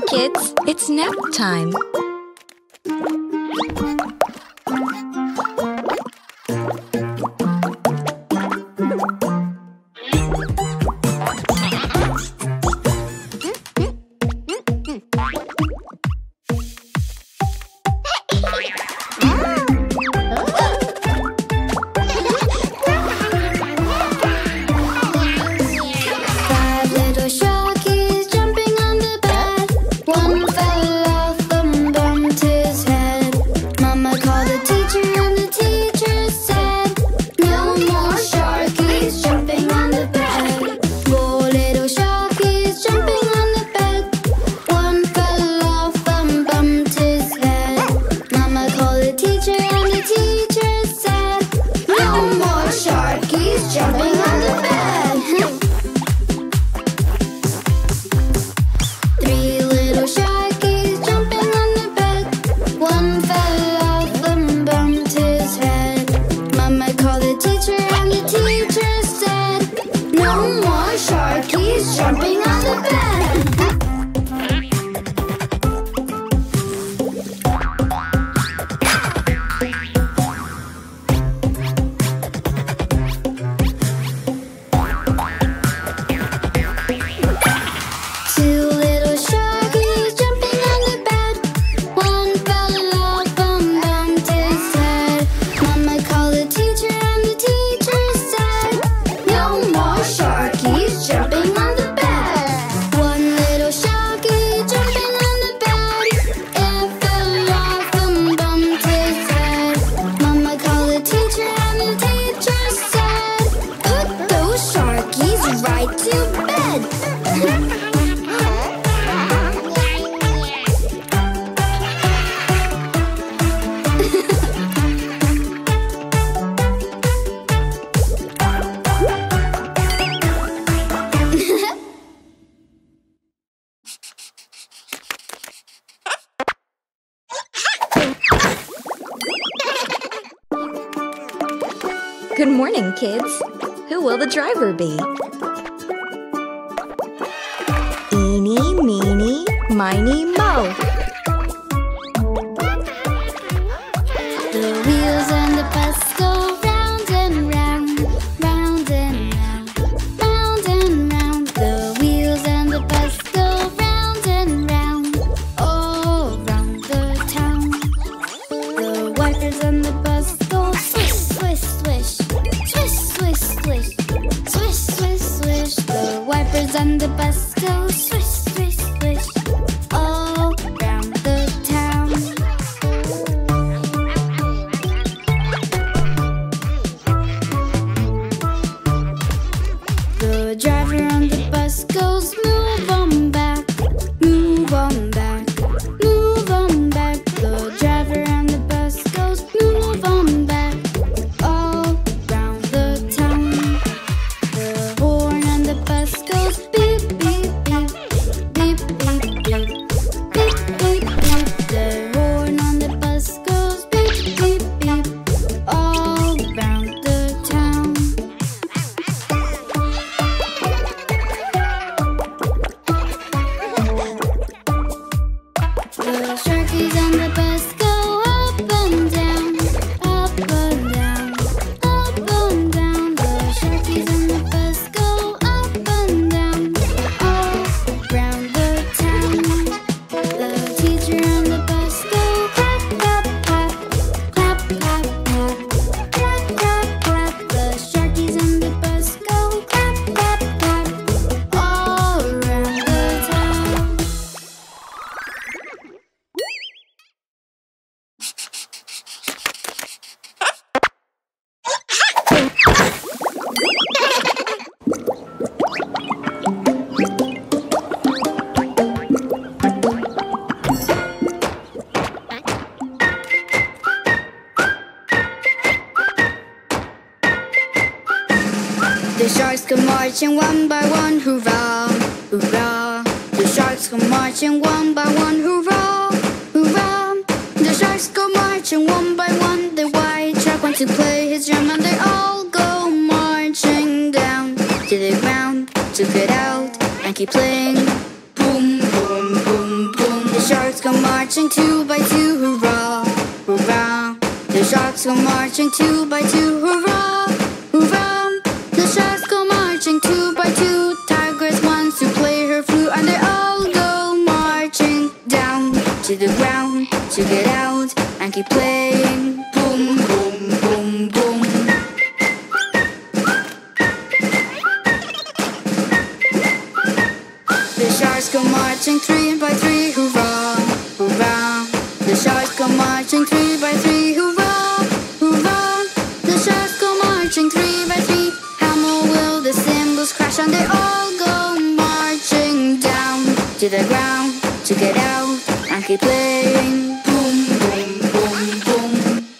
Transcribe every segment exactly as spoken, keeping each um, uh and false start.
kids, it's nap time. Good morning, kids. Who will the driver be? Eeny, meeny, miny, moe. The wheels on the bus go round and round, round and round, round and round. The wheels on the bus go round and round, all round the town. The wipers on the bus go swish, swish, swish. Swish, swish, swish, swish, swish. The wipers on the bus go swish, swish, swish, all round the town. The driver on the bus goes move on back, move on back, move on back. The driver on the bus goes move on back, all round the town. The horn on the bus goes beep, beep, beep, beep, beep, beep, beep, beep, beep. The horn on the bus goes beep, beep, beep, all round the town. The sharkies on the bus go up and down, up and down, up and down. The sharkies on the bus go up and down, all round the town. The teacher on the bus go clap, clap, clap, clap, clap, clap, clap, clap, clap. The sharkies on the bus go clap, clap, clap, all around the town. The sharks come marching one by one, hurrah, hurrah. The sharks come marching one by one, hurrah, hurrah. The sharks go marching one by one. The white shark wants to play his drum, and they all go marching down to the ground to get out and keep playing. Boom, boom, boom, boom. marching two by two, hurrah, hurrah. The sharks go marching two by two, hurrah, hurrah. The sharks go marching two by two. Tigress wants to play her flute, and they all go marching down to the ground to get out and keep playing. Boom, boom, boom, boom. The sharks go marching three by three, hurrah, hurrah. The sharks go marching three by three, hurrah, hurrah. The sharks go marching three by three. How more will the cymbals crash, and they all go marching down to the ground to get out and keep playing. Boom, boom, boom, boom.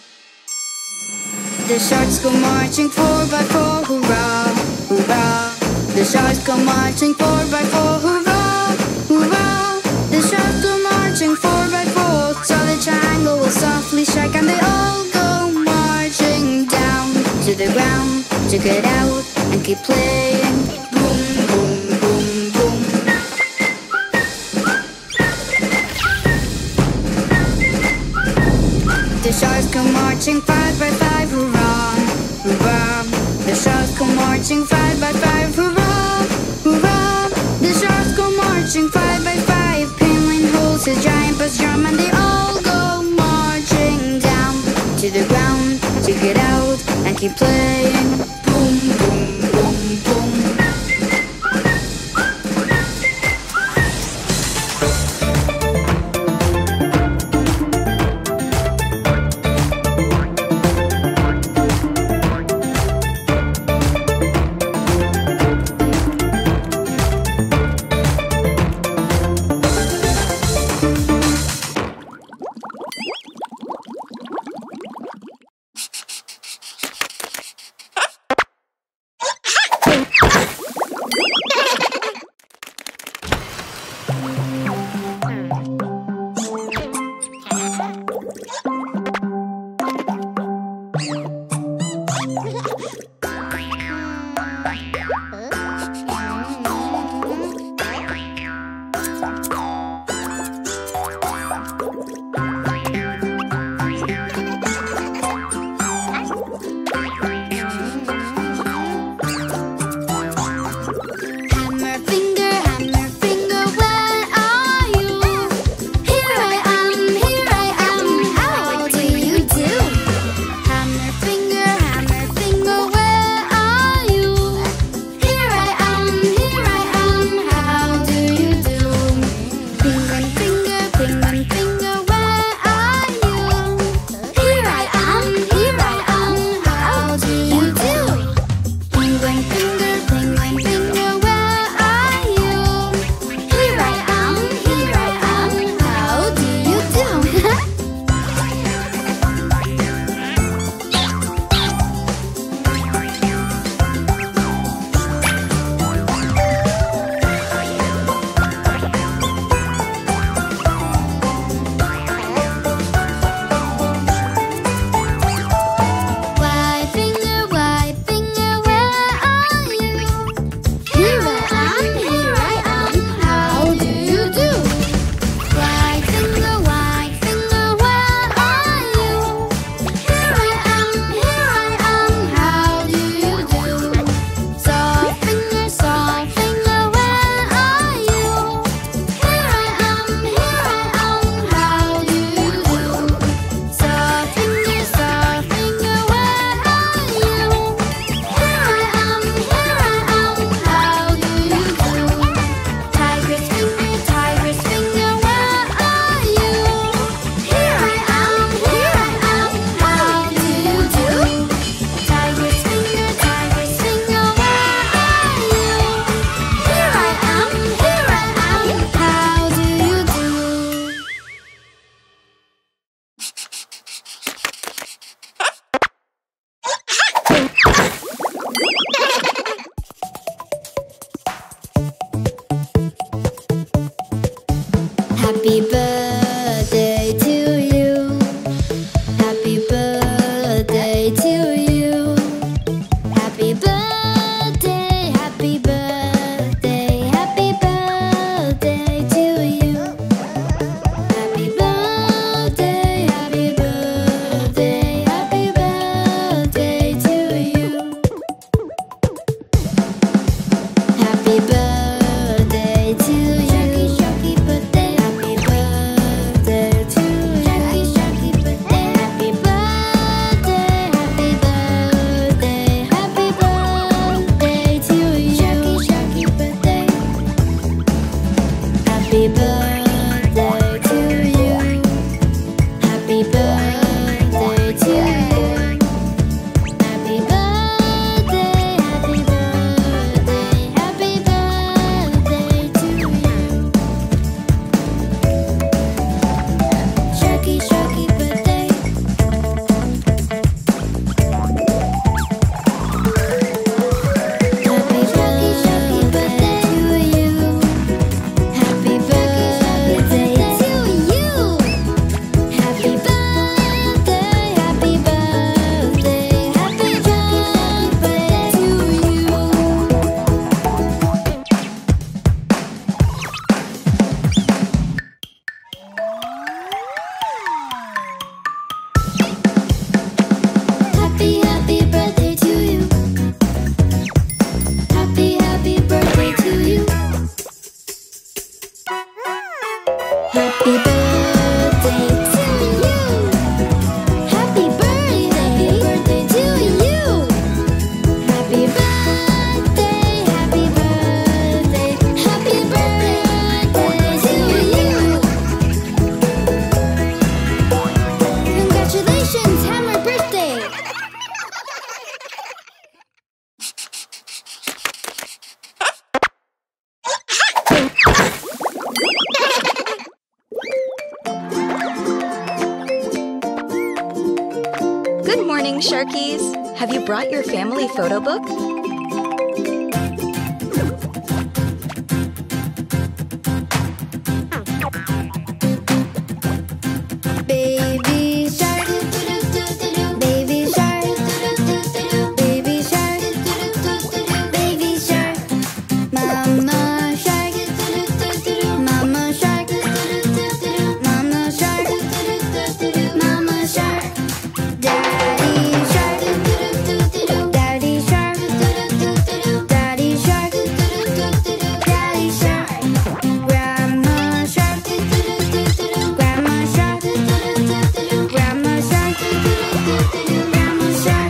The sharks go marching four by four, hurrah, hurrah. The sharks go marching four by four, hurrah, hurrah. The sharks go marching four by four. So the triangle will softly strike, and they all go marching down to the ground to get out and keep playing. Boom, boom, boom, boom. The sharks go marching five by five, hurrah, hurrah. The sharks go marching five by five, hurrah, hurrah. The sharks go marching five by five. Penguin holds his giant bass drum, and they all go marching down to the ground to get out and keep playing. Boom, boom, boom, boom. Good morning, Sharkies. Have you brought your family photo book? Baby shark, baby shark, baby shark, baby shark, mama shark, mama shark, mama shark, mama shark, daddy shark, daddy shark, daddy shark, daddy shark, grandma shark, grandma shark. Grandma shark, grandma shark.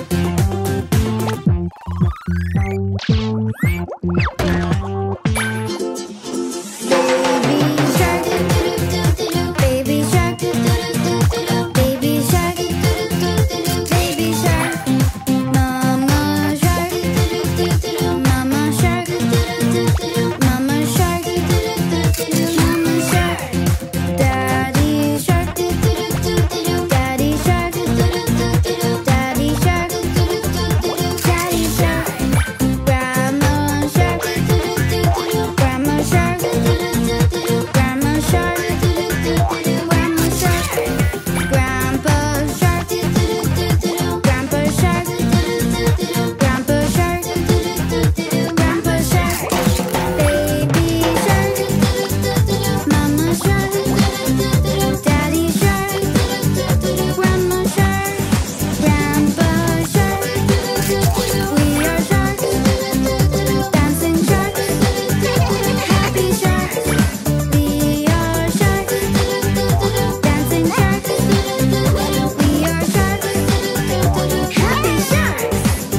Baby shark, baby shark, baby shark, mama shark, mama shark, mama shark, mama shark, daddy shark, daddy shark, daddy shark, daddy shark, grandma shark, grandma shark, grandma shark, grandma shark, grandpa shark, grandpa shark, grandpa shark, grandpa shark, baby shark, mama shark, daddy shark, grandma shark, grandpa shark, we are sharks, dancing sharks, happy sharks, we are sharks, dancing sharks, we are sharks, happy sharks.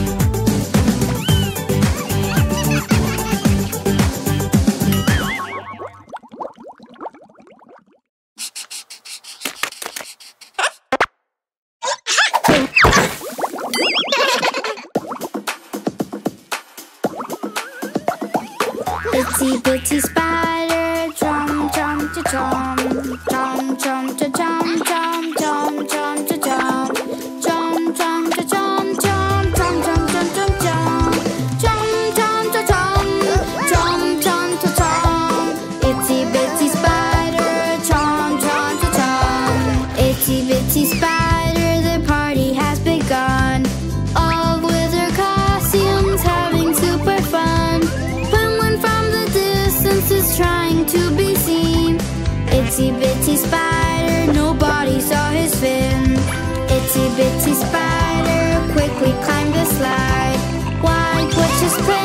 Itsy bitsy spider, chom chom cha chom, chom chom cha chom, chom chom chom cha chom, chom chom cha chom, chom chom chom chom chom chom, chom chom cha chom, chom chom cha chom. Itsy bitsy spider, chom chom cha chom. Itsy bitsy spider, the party has begun. All with their costumes, having super fun. Penguin from the distance is trying to be seen. Itsy bitsy spider, nobody saw his fin. Itsy bitsy spider quickly climbed the slide. Why, what just